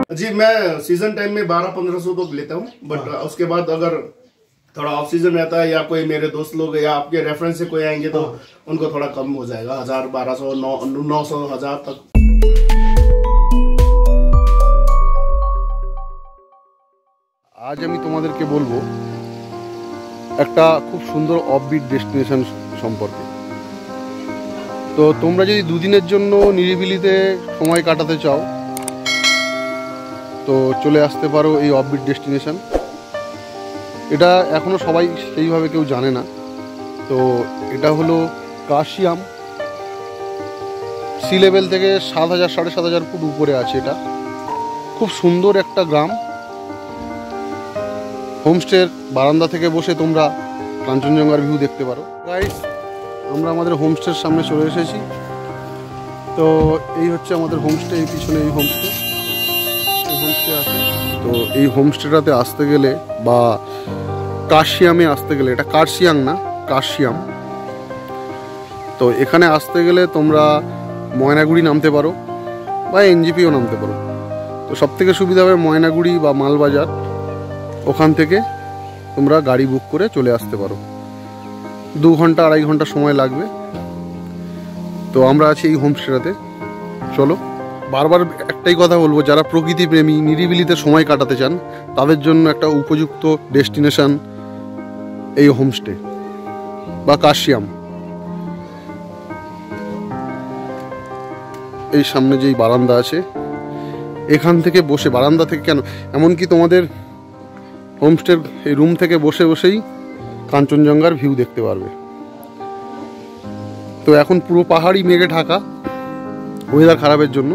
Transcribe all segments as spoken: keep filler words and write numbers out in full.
जी मैं season time में बारह पंद्रह सौ तो लेता हूँ, बट हाँ। उसके बाद अगर थोड़ा ऑफ सीजन रहता है या कोई मेरे दोस्त लोग या आपके रेफरेंस से कोई आएंगे तो हाँ। उनको थोड़ा कम हो जाएगा, हजार बारह सौ नौ नौ सौ हजार तक। आज আমি তোমাদেরকে বলবো একটা খুব সুন্দর অফবিট ডেস্টিনেশন সম্পর্কে। তো তোমরা যদি দুদিনের জন্য নিরিবিলিতে সময় কাটাতে চাও তো চলে আসতে পারো এই অফবিট ডেস্টিনেশন। এটা এখনো সবাই সেইভাবে কেউ জানে না। তো এটা হলো কাশিয়াম, সি লেভেল থেকে সাত হাজার সাড়ে সাত হাজার ফুট উপরে আছে। এটা খুব সুন্দর একটা গ্রাম। হোমস্টের বারান্দা থেকে বসে তোমরা কাঞ্চনজঙ্ঘার ভিউ দেখতে পারো। গাইস, আমরা আমাদের হোমস্টের সামনে চলে এসেছি। তো এই হচ্ছে আমাদের হোমস্টে, এই পিছনে এই হোমস্টে এই হোমস্টে আছে। তো এই হোমস্টেটাতে আসতে গেলে বা কাশিয়ামে আসতে গেলে, এটা কার্শিয়াং না, কাশিয়াম। তো এখানে আসতে গেলে তোমরা ময়নাগুড়ি নামতে পারো বা এনজিপিও নামতে পারো। তো সবথেকে সুবিধা হবে ময়নাগুড়ি বা মালবাজার, ওখান থেকে তোমরা গাড়ি বুক করে চলে আসতে পারো। দু ঘন্টা আড়াই ঘন্টা সময় লাগবে। তো আমরা আছি এই হোমস্টেটাতে। চলো, বারবার একটাই কথা বলবো, যারা প্রকৃতি প্রেমী, নিরিবিলিতে সময় কাটাতে চান তাদের জন্য একটা উপযুক্ত ডেস্টিনেশন এই হোমস্টে বা কাশিয়াম। এই সামনে যেই বারান্দা আছে, এখান থেকে বসে, বারান্দা থেকে কেন, এমনকি তোমাদের হোমস্টের এই রুম থেকে বসে বসেই কাঞ্চনজঙ্ঘার ভিউ দেখতে পারবে। তো এখন পুরো পাহাড়ি মেঘে ঢাকা, ওয়েদার খারাপের জন্য,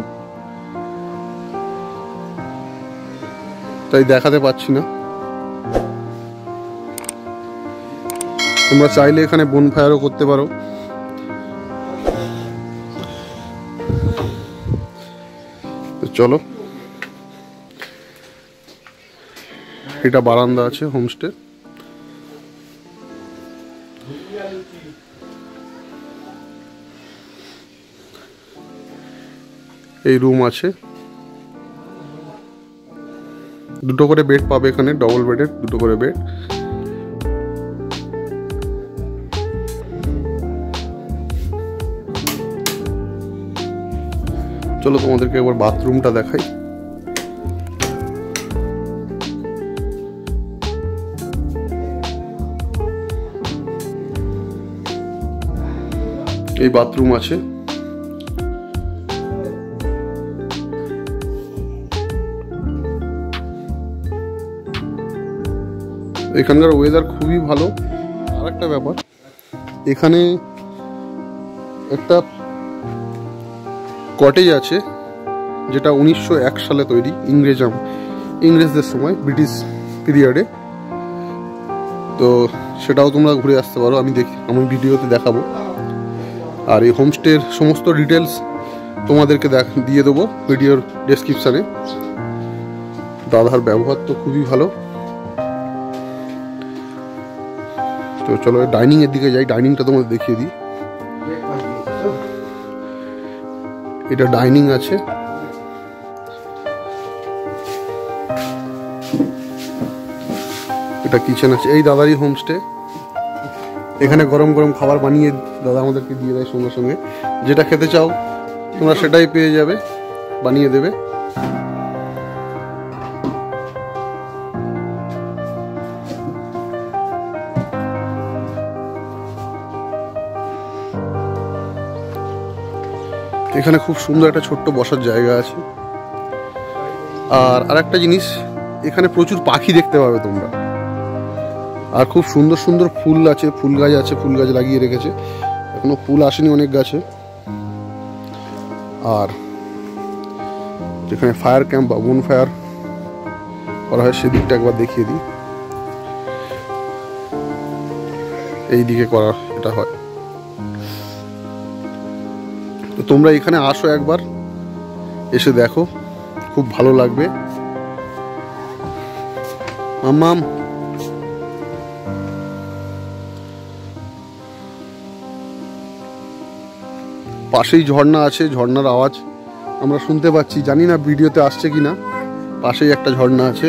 তাই দেখাতে পাচ্ছি না। তোমরা চাইলে এখানে বনফায়ারও করতে পারো। তো চলো, এটা বারান্দা আছে হোমস্টে। এই রুম আছে, দুটো করে বেড পাবে এখানে, ডবল বেডের দুটো করে বেড। চলো তোমাদেরকে একবার বাথরুমটা দেখাই। এই বাথরুম আছে। এখানকার ওয়েদার খুবই ভালো। আর একটা ব্যাপার, এখানে একটা কটেজ আছে যেটা উনিশশো এক সালে তৈরি, ইংরেজ ইংরেজদের সময়, ব্রিটিশ পিরিয়ডে। তো সেটাও তোমরা ঘুরে আসতে পারো, আমি দেখি, আমি ভিডিওতে দেখাবো। আর এই হোমস্টের সমস্ত ডিটেলস তোমাদেরকে দিয়ে দেবো ভিডিওর ডেসক্রিপশানে। দাদার ব্যবহার তো খুবই ভালো। তো চলো ডাইনিং এর দিকে যাই, ডাইনিংটা তোমাদের দেখিয়ে দিই। এটা ডাইনিং আছে। এটা কিচেন আছে। এই দাদারই হোমস্টে। এখানে গরম গরম খাবার বানিয়ে দাদা আমাদেরকে দিয়ে দেয় সঙ্গে সঙ্গে। যেটা খেতে চাও তোমরা সেটাই পেয়ে যাবে, বানিয়ে দেবে। এখানে খুব সুন্দর একটা ছোট্ট বসার জায়গা আছে। আর আরেকটা জিনিস, এখানে প্রচুর পাখি দেখতে পাবে তোমরা। আর খুব সুন্দর সুন্দর ফুল আছে, ফুল গাছ আছে, ফুল গাছ লাগিয়ে রেখেছে। এখনো ফুল আসেনি অনেক গাছে। আর যেখানে ফায়ার ক্যাম্প বা বন ফায়ার করা হয় সেদিকটা একবার দেখিয়ে দিই। এই দিকে করা এটা হয়। তো তোমরা এখানে আসো একবার, এসে দেখো, খুব ভালো লাগবে। মাম্মাম, পাশেই ঝর্ণা আছে, ঝর্ণার আওয়াজ আমরা শুনতে পাচ্ছি। জানি না ভিডিওতে আসছে কিনা, পাশেই একটা ঝর্ণা আছে।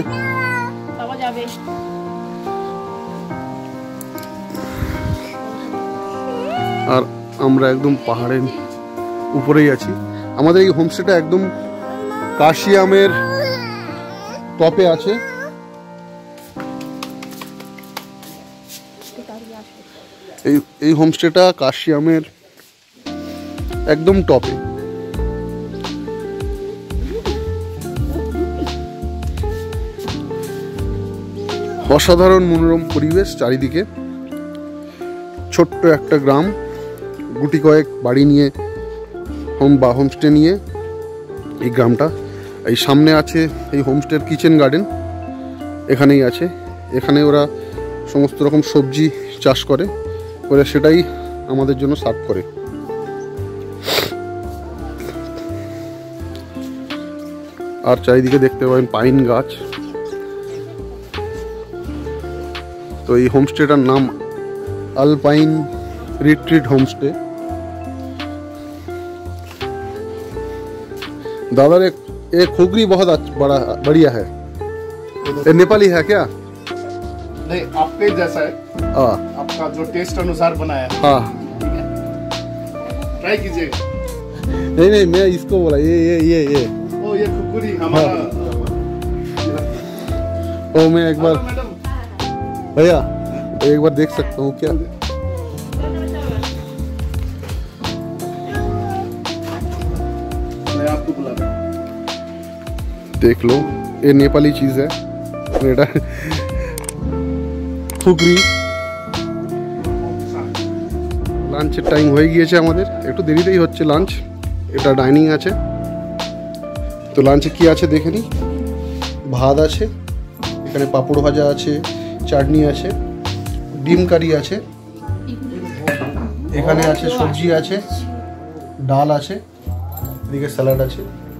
আর আমরা একদম পাহাড়ের উপরেই আছি। আমাদের এই হোমস্টেটা একদম কাশিয়ামের টপে আছে। এই এই হোমস্টেটা কাশিয়ামের একদম টপে। অসাধারণ মনোরম পরিবেশ চারিদিকে। ছোট্ট একটা গ্রাম, গুটি কয়েক বাড়ি নিয়ে হোম বা হোমস্টে নিয়ে এই গ্রামটা। এই সামনে আছে এই হোমস্টের কিচেন গার্ডেন, এখানেই আছে। এখানে ওরা সমস্ত রকম সবজি চাষ করে, ওরা সেটাই আমাদের জন্য সার্ভ করে। আর চারিদিকে দেখতে পাবেন পাইন গাছ। তো এই হোমস্টেটার নাম अल्पाइन रिट्रीट होमस्टे। दादा एक एक खुगरी बहुत बड़ा बढ़िया है। ये नेपाली है क्या? नहीं, आपके जैसा है। हाँ, आपका जो टेस्ट अनुसार बनाया है। हाँ, ट्राई कीजिए। नहीं नहीं, मैं इसको बोला ये ये ये ये ओ ये खुगरी हमारा। ओ मैं एक बार भैया एक बार देख सकता हूँ क्या? मैं आपको बुला रहा हूँ, देख लो। ये नेपाली चीज है, এটা খুগরি। লাঞ্চের টাইম হয়ে গিয়েছে আমাদের, একটু দেরিতেই হচ্ছে লাঞ্চ। এটা ডাইনিং আছে, তো লাঞ্চে কি আছে দেখে নি। ভাত আছে, এখানে পাপড় ভাজা আছে, চাটনি আছে, ডিম কারি আছে, এখানে আছে সবজি আছে, ডাল আছে, এদিকে স্যালাড আছে।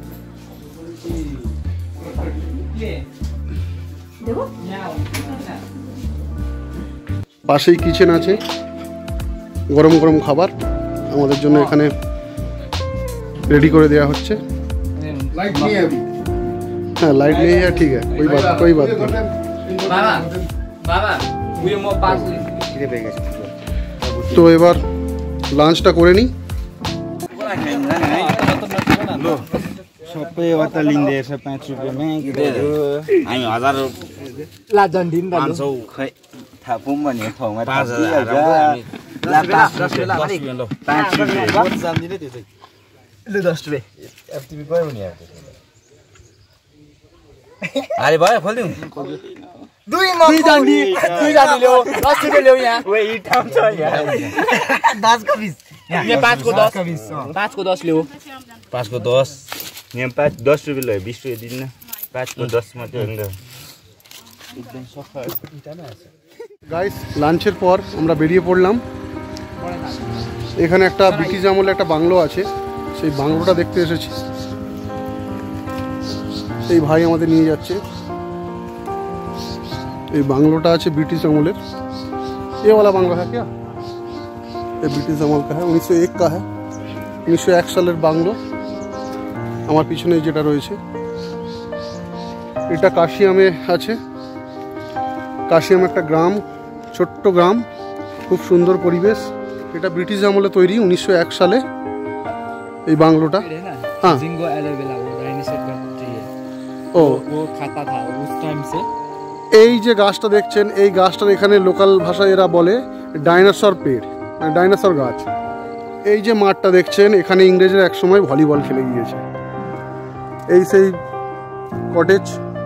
পাশেই কিচেন আছে, গরম গরম খাবার আমাদের জন্য এখানে रेडी করে দেয়া হচ্ছে। लाइट नहीं है अभी। हाँ, लाइट नहीं है, ठीक है, कोई बात कोई बात नहीं। बाबा बाबा मुझे मो पास তো এবার লাঞ্চটা করে নিই। सबै अता लिँदैछ पाँच रुपियाँमै हामी हजार लाजन दिन पाँच सौ खै थाहा पाउँ भने ठाउँमा पाँच दस रुपियाँ अरे भयो खोलिदिउँ दुई दुई जानी दुई जानी ल्याऊ दस रुपियाँ ल्याऊ यहाँ यही ठाउँ छ यहाँ दस को बीस यहाँ पाँच को दस पाँच को दस ल्याऊ पाँच को दस यहाँ पाँच दस रुपियाँ लो बिस रुपियाँ दिन्न पाँच को दस मात्रै हो नि त গাইস লাঞ্চের পর আমরা বেরিয়ে পড়লাম। এখানে একটা ব্রিটিশ আমলে একটা বাংলো আছে, সেই বাংলোটা দেখতে এসেছি। এই ভাই আমাদের নিয়ে যাচ্ছে। এই বাংলোটা আছে ব্রিটিশ আমলের। ये वाला बांग्लो है क्या? ये ब्रिटिश अमल का है, उन्नीस सौ एक का है। उन्नीस सौ एक সালের বাংলো আমার পিছনে যেটা রয়েছে। এটা কাশিয়ামে আছে। কাশিয়াম একটা গ্রাম, ছোট্ট গ্রাম, খুব সুন্দর পরিবেশ। এটা ব্রিটিশ আমলে তৈরি, উনিশশো এক সালে এই বাংলোটা। हाँ, जिंगो एलोवेरा वो डायनासोर का ट्री है। ও वो खाता था उस टाइम से। এই যে গাছটা দেখছেন, এই গাছটার এখানে লোকাল ভাষায় এরা বলে ডাইনোসর পেড়, মানে ডাইনোসর গাছ। এই যে মাঠটা দেখছেন, এখানে ইংরেজরা একসময় ভলিবল খেলে গিয়েছে। এই সেই কটেজ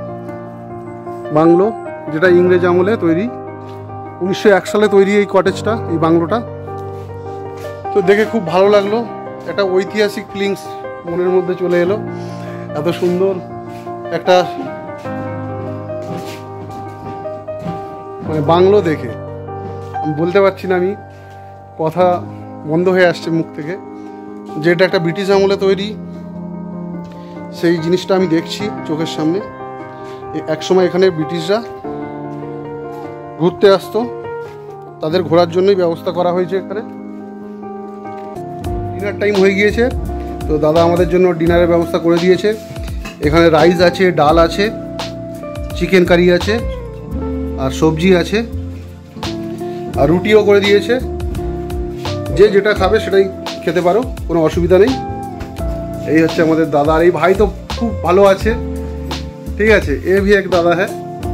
বাংলো যেটা ইংরেজ আমলে তৈরি, উনিশশো এক সালে তৈরি এই কটেজটা, এই বাংলোটা। তো দেখে খুব ভালো লাগলো, একটা ঐতিহাসিক ফিলিংস মনের মধ্যে চলে এলো। এত সুন্দর একটা মানে বাংলো দেখে আমি বলতে পারছি না, আমি কথা বন্ধ হয়ে আসছে মুখ থেকে। যেটা একটা ব্রিটিশ আমলে তৈরি, সেই জিনিসটা আমি দেখছি চোখের সামনে। এক সময় এখানে ব্রিটিশরা ঘুরতে আসতো, তাদের ঘোরার জন্যই ব্যবস্থা করা হয়েছে এখানে। ডিনার টাইম হয়ে গিয়েছে, তো দাদা আমাদের জন্য ডিনারের ব্যবস্থা করে দিয়েছে। এখানে রাইস আছে, ডাল আছে, চিকেন কারি আছে, আর সবজি আছে, আর রুটিও করে দিয়েছে। যে যেটা খাবে সেটাই খেতে পারো, কোনো অসুবিধা নেই। এই হচ্ছে আমাদের দাদা, আর এই ভাই তো খুব ভালো আছে, ঠিক আছে। এ ভি এক দাদা হ্যাঁ।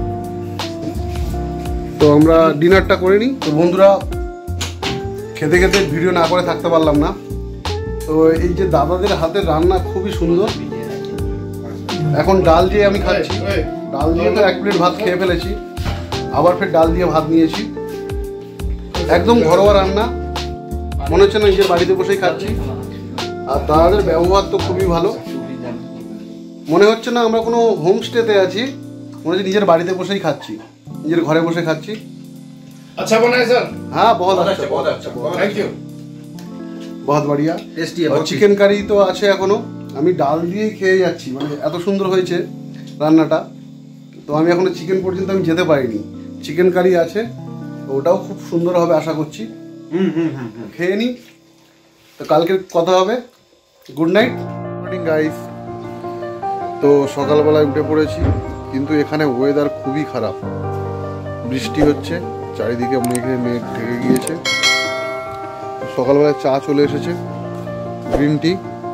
তো আমরা ডিনারটা করে নিই। তো বন্ধুরা, খেতে খেতে ভিডিও না করে থাকতে পারলাম না। তো এই যে দাদাদের হাতের রান্না খুবই সুন্দর। এখন ডাল দিয়ে আমি খাচ্ছি, ডাল দিয়ে তো এক প্লেট ভাত খেয়ে ফেলেছি, আবার ফের ডাল দিয়ে ভাত নিয়েছি। একদম ঘরোয়া রান্না, মনে হচ্ছে না নিজের বাড়িতে বসেই খাচ্ছি। আর দাদাদের ব্যবহার তো খুবই ভালো, মনে হচ্ছে না আমরা কোনো হোমস্টেতে আছি, মনে হচ্ছে নিজের বাড়িতে বসেই খাচ্ছি, নিজের ঘরে বসে খাচ্ছি। अच्छा बना है सर? हाँ बहुत अच्छा, बहुत अच्छा, थैंक यू, बहुत बढ़िया, टेस्टी है। और चिकेन কারি তো আছে এখনো, আমি ডাল দিয়েই খেয়ে যাচ্ছি, মানে এত সুন্দর হয়েছে রান্নাটা। তো আমি এখনো চিকেন পর্যন্ত আমি যেতে পারিনি। চিকেন কারি আছে, ওটাও খুব সুন্দর হবে আশা করছি। হুম হুম হুম খেয়ে নিই, তো কালকে কথা হবে। Good night, morning guys. তো সকালবেলায় উঠে পড়েছি, কিন্তু এখানে ওয়েদার খুবই খারাপ, বৃষ্টি হচ্ছে, চারিদিকে মেঘে মেঘ ঢেকে গিয়েছে। সকালবেলায় চা চলে এসেছে, গ্রিন টি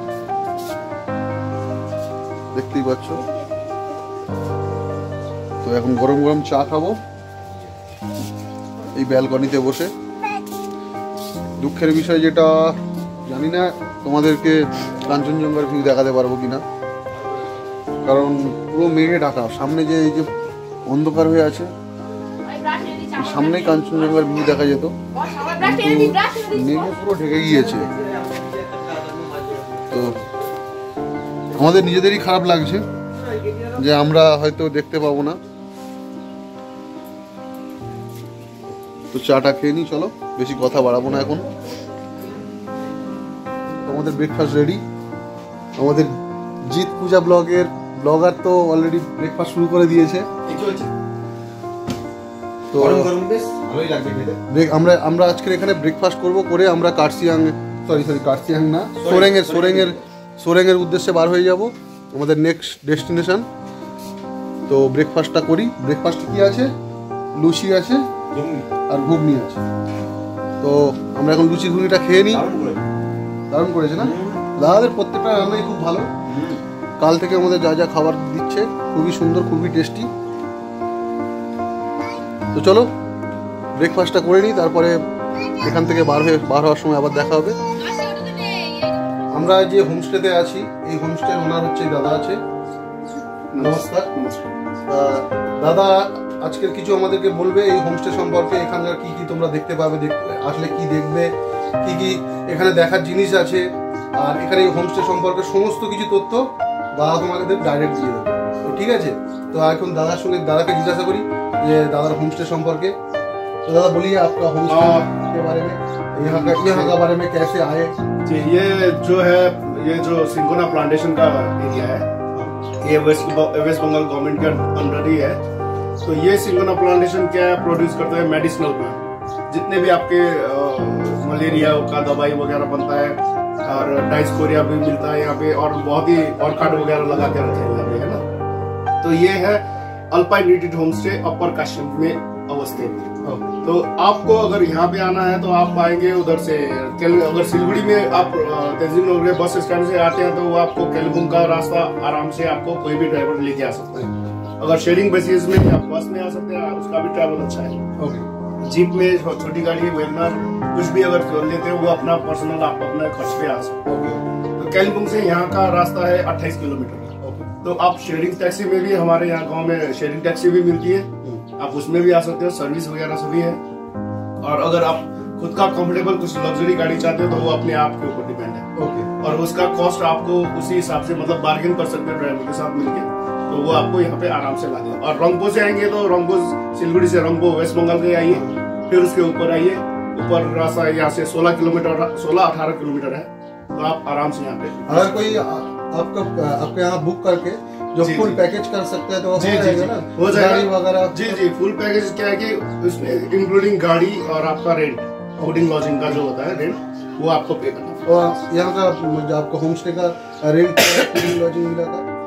দেখতেই পাচ্ছ। তো এখন গরম গরম চা খাবো এই ব্যালকনিতে বসে। দুঃখের বিষয় যেটা জানি না তোমাদেরকে কাঞ্চনজঙ্ঘার ভিউ দেখাতে পারবো কিনা, কারণ পুরো মেঘে ঢাকা। সামনে যে এই যে অন্ধকার হয়ে আছে, সামনেই কাঞ্চনজঙ্ঘার ভিউ দেখা যেত, মেঘে পুরো ঢেকে গিয়েছে। তো আমাদের নিজেদেরই খারাপ লাগছে যে আমরা হয়তো দেখতে পাবো না। তো চাটা খেয়ে নিই, চলো বেশি কথা বাড়াবো না এখন। আমাদের ব্রেকফাস্ট রেডি। আমাদের জিৎ পূজা ব্লগের ব্লগার তো অলরেডি ব্রেকফাস্ট শুরু করে দিয়েছে। তো আমরা আমরা আজকের এখানে ব্রেকফাস্ট করব, করে আমরা কার্সিয়াং সরি সরি কার্সিয়াং না সোরেংয়ের সোরেংয়ের সোরেংয়ের উদ্দেশ্যে বার হয়ে যাব, আমাদের নেক্সট ডেস্টিনেশন। তো ব্রেকফাস্টটা করি। ব্রেকফাস্ট কি আছে? লুচি আছে আর ঘুগনি আছে। তো আমরা এখন লুচি ঘুগনিটা খেয়ে নিই। দারুণ করেছে না? দাদাদের প্রত্যেকটা রান্নাই খুব ভালো। কাল থেকে আমাদের যা যা খাবার দিচ্ছে খুবই সুন্দর, খুবই টেস্টি। তো চলো ব্রেকফাস্টটা করে নিই, তারপরে এখান থেকে বার হয়ে বার হওয়ার সময় আবার দেখা হবে। আমরা যে হোমস্টেতে আছি, এই হোমস্টের ওনার হচ্ছে দাদা আছে। নমস্কার দাদা, আজকের কিছু আমাদেরকে বলবে এই হোমস্টে সম্পর্কে, এখানকার কি কি তোমরা দেখতে পাবে, আসলে কি দেখবে, কি কি এখানে দেখার জিনিস আছে, আর এখানে এই হোমস্টে সম্পর্কে সমস্ত কিছু তথ্য দাদা তোমাদের ডাইরেক্ট দিয়ে দেবে। তো ঠিক আছে, তো এখন দাদার সঙ্গে দাদাকে জিজ্ঞাসা করি যে দাদার होमस्टे संपर्क। तो दादा बोलिए आपका होमस्टे के बारे में, यहाँ का यहाँ का बारे में कैसे आए? जी, ये जो है ये जो सिंगोना प्लांटेशन का एरिया है, ये वेस्ट वेस्ट बंगाल गवर्नमेंट के अंडर ही है। तो ये सिंगोना प्लांटेशन क्या है, प्रोड्यूस करता है मेडिसिनल प्लांट। जितने भी आपके मलेरिया का दवाई वगैरह बनता है, और डाइस्कोरिया भी मिलता है यहाँ पे, और बहुत ही ऑर्किड वगैरह लगा के रखे हुए हैं, है ना। तो ये है alpine retreat homestay upper Kashmir में अवस्थित। तो आपको अगर यहाँ पे आना है तो आप आएंगे उधर से, अगर सिलगुड़ी में आप तेजिंग नगर बस स्टैंड से आते हैं तो वो आपको केलबुंग का रास्ता आराम से आपको कोई भी ड्राइवर लेके आ सकता है। अगर शेयरिंग बेसिस में आप बस में आ सकते हैं, उसका भी ट्रैवल अच्छा है। जीप में छोटी गाड़ी वेगनर कुछ भी अगर लेते हैं वो अपना पर्सनल आप अपने खर्च पे आ सकते हैं। तो केलबुंग से यहाँ का रास्ता है अट्ठाईस किलोमीटर। तो आप शेयरिंग टैक्सी में भी, हमारे यहाँ गांव में शेयरिंग टैक्सी भी मिलती है, आप उसमें भी आ सकते हो, सर्विस वगैरह सभी है। और अगर आप खुद का कंफर्टेबल कुछ लग्जरी गाड़ी चाहते हो तो वो अपने आप के ऊपर डिपेंड है। ओके। और उसका कॉस्ट आपको उसी हिसाब से मतलब बार्गेन कर सकते हो ड्राइवर के साथ मिलके, तो वो आपको यहाँ पे आराम से ला देगा। और रंगपो से आएंगे तो रंगपो सिलगुड़ी से रंगपो वेस्ट बंगाल के आइए, फिर उसके ऊपर आइए, ऊपर रास्ता यहाँ से सोलह किलोमीटर सोलह अठारह किलोमीटर है, तो आप आराम से यहाँ पे। अगर कोई आपका आपके यहाँ बुक करके जो फुल पैकेज कर सकते हैं तो जी जी जी हो जाएगा वगैरह। जी जी फुल पैकेज क्या है कि उसमें इंक्लूडिंग गाड़ी और आपका रेंट, फूडिंग लॉजिंग का जो होता है रेंट, वो आपको पे करना। और यहाँ का जो आपका होम स्टे का रेंट फूडिंग लॉजिंग मिला था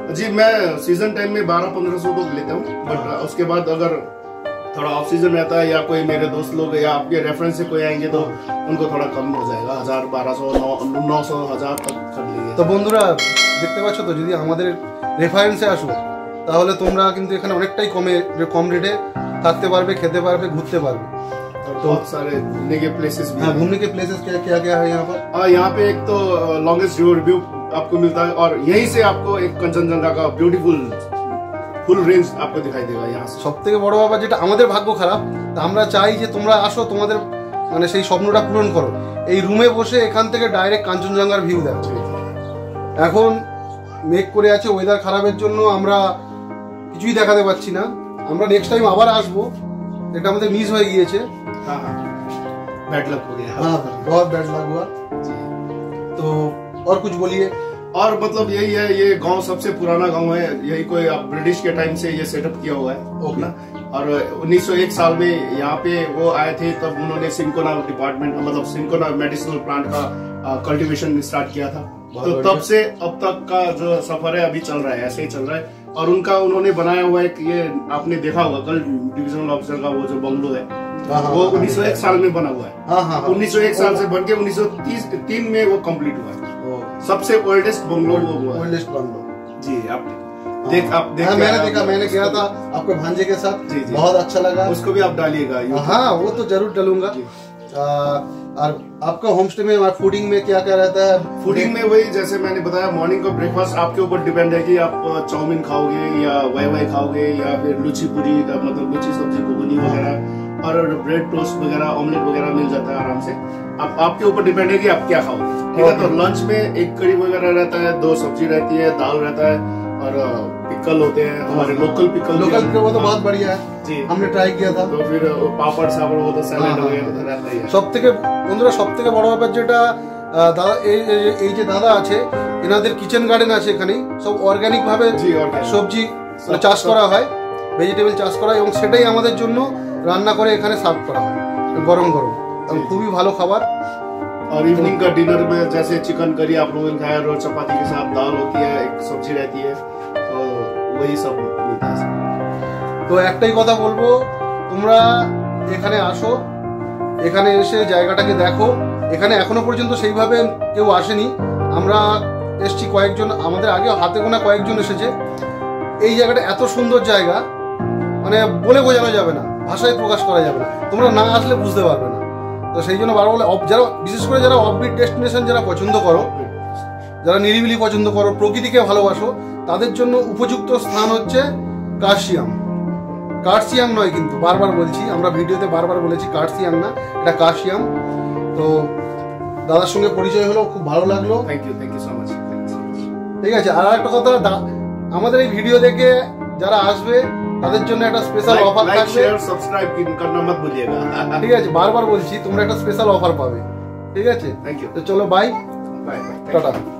जी मैं सीजन टाइम में बारह पंद्रह सौ तो लेता हूँ, बट उसके बाद अगर थोड़ा ऑफ सीजन रहता है या कोई मेरे दोस्त लोग या आपके रेफरेंस से कोई आएंगे तो उनको थोड़ा कम हो जाएगा, हजार बारह सौ नौ नौ सौ हजार तक कर लेंगे। তো বন্ধুরা দেখতে পাচ্ছ তো, যদি আমাদের রেফারেন্সে আসো তাহলে তোমরা কিন্তু এখানে অনেকটাই কমে কম রেটে থাকতে পারবে, খেতে পারবে, ঘুরতে পারবে। और बहुत सारे घूमने के प्लेसेस भी हाँ, हैं। घूमने के प्लेसेस क्या क्या क्या है यहाँ पर? हाँ, यहाँ पे एक तो लॉन्गेस्ट रिवर व्यू आपको मिलता है और यहीं से आपको एक कंचनजंगा का ब्यूटीफुल ফুল রেঞ্জ आपको दिखाई देगा यहाँ से। সবথেকে বড় ব্যাপার যেটা আমাদের ভাগ্য খারাপ, তা আমরা চাই যে তোমরা আসো, তোমাদের মানে সেই স্বপ্নটা পূরণ করো, এই রুমে বসে এখান থেকে ডাইরেক্ট কাঞ্চনজঙ্ঘার ভিউ দেখো। এখন মেঘ করে আছে, ওয়েদার খারাপের জন্য আমরা কিছুই দেখাতে পাচ্ছি না। আমরা নেক্সট টাইম আবার আসবো, এটা আমাদের মিস হয়ে গিয়েছে। हाँ हाँ, बैड लक हो गया। हाँ, बहुत बैड लग हुआ। तो और कुछ बोलिए। और मतलब यही है, ये गांव सबसे पुराना गांव है, यही कोई ब्रिटिश के टाइम से ये सेटअप किया हुआ है। ओके। ना और उन्नीस सौ एक साल में यहाँ पे वो आए थे, तब उन्होंने सिंकोना डिपार्टमेंट मतलब सिंकोना मेडिसिनल प्लांट का कल्टीवेशन स्टार्ट किया था। तो तब से अब तक का जो सफर है अभी चल रहा है, ऐसे ही चल रहा है। और उनका उन्होंने बनाया हुआ है कि ये आपने देखा होगा कल डिविजनल ऑफिसर का वो जो बंगलो है वो उन्नीस सौ एक साल में बना हुआ है। हाँ हाँ, उन्नीस सौ एक साल से बन के उन्नीस सौ तीस तीन में वो कंप्लीट हुआ है। सबसे ओल्डेस्ट बंगलो वो हुआ है। Oldest bungalow. जी आप देख आप देख हाँ, मैंने देखा, मैंने गया था आपके भांजे के साथ। जी, जी। बहुत अच्छा लगा। उसको भी आप डालिएगा। हाँ, वो तो जरूर डालूंगा। और आपका होम स्टे में फूडिंग में क्या क्या रहता है? फूडिंग में वही जैसे मैंने बताया, मॉर्निंग का ब्रेकफास्ट आपके ऊपर डिपेंड है कि आप चाउमीन खाओगे या वाई वाई खाओगे या फिर लुची पूरी मतलब लुची सब्जी घुगनी वगैरह और ब्रेड टोस्ट वगैरह ऑमलेट वगैरह मिल जाता है आराम से। आप आपके ऊपर डिपेंड है कि आप क्या खाओगे। ठीक है, तो लंच में एक कड़ी वगैरह रहता है, दो सब्जी रहती है, दाल रहता है और पिकल होते हैं हमारे लोकल पिकल। लोकल वो तो बहुत बढ़िया है, जी हमने ट्राई किया था। तो फिर पापड़ सापड़ वो तो सैलेड वगैरह तो रहता ही है। সব থেকে বন্ধুরা সব থেকে বড় ব্যাপার যেটা দাদা এই এই যে দাদা আছে, এনাদের কিচেন গার্ডেন আছে এখানে, সব অর্গানিক ভাবে জি অর্গানিক সবজি চাষ করা হয়, ভেজিটেবল চাষ করা হয় এবং সেটাই আমাদের জন্য রান্না করে এখানে সার্ভ করা হয় গরম গরম। খুবই ভালো খাবার। और इवनिंग का डिनर में जैसे चिकन करी आप लोगों ने खाया और चपाती के साथ दाल होती है, एक सब्जी रहती है, तो वही सब मिलता है। তো একটাই কথা বলবো, তোমরা এখানে আসো, এখানে এসে জায়গাটাকে দেখো। এখানে এখনো পর্যন্ত সেইভাবে কেউ আসেনি, আমরা এসছি কয়েকজন, আমাদের আগে হাতে গোনা কয়েকজন এসেছে। এই জায়গাটা এত সুন্দর জায়গা, মানে বলে বোঝানো যাবে না, ভাষায় প্রকাশ করা যাবে না, তোমরা না আসলে বুঝতে পারবে না। তো সেই জন্য বারবার বলে, যারা বিশেষ করে যারা অফবিট ডেস্টিনেশন যারা পছন্দ করো, যারা নিরিবিলি পছন্দ করো, প্রকৃতিকে ভালোবাসো, তাদের জন্য উপযুক্ত স্থান হচ্ছে কার্শিয়াং। কার্শিয়াং নয় কিন্তু, বারবার বলছি, আমরা ভিডিওতে বারবার বলেছি কার্শিয়াং না, এটা কার্শিয়াং। তো দাদার সঙ্গে পরিচয় হলো, খুব ভালো লাগলো। Thank you thank you so much. ঠিক আছে, আর একটা কথা, আমাদের এই ভিডিও দেখে যারা আসবে তাদের জন্য একটা স্পেশাল অফার लाइक থাকবে। शेयर सब्सक्राइब करना मत भूलिएगा। ঠিক আছে, বারবার বলছি, তোমরা একটা স্পেশাল অফার পাবে। ঠিক আছে, थैंक यू, তো চলো, বাই, बाय बाय। টাটা।